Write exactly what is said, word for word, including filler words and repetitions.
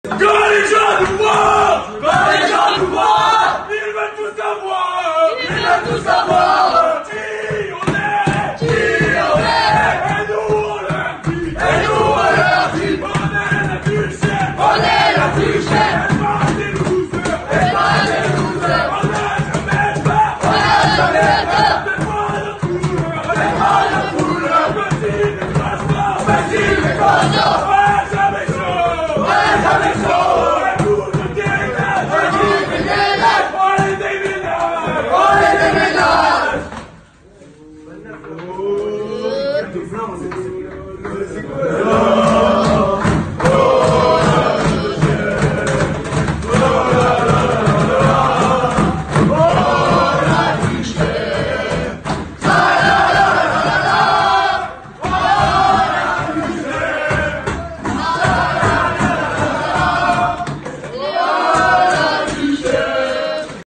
Quand les gens nous voient, quand les gens nous voient, ils veulent tout savoir, ils veulent tout savoir. Qui on est, qui on est, et nous on leur dit, et nous on leur dit, on est la plus chère, on est la plus chère. Et pas des losers, et pas des losers, on n'a jamais peur, on n'a jamais peur. C'est pas notre couleur, c'est pas notre couleur. Petit mais constant, petit mais constant, ouais jamais chaud, ouais jamais chaud.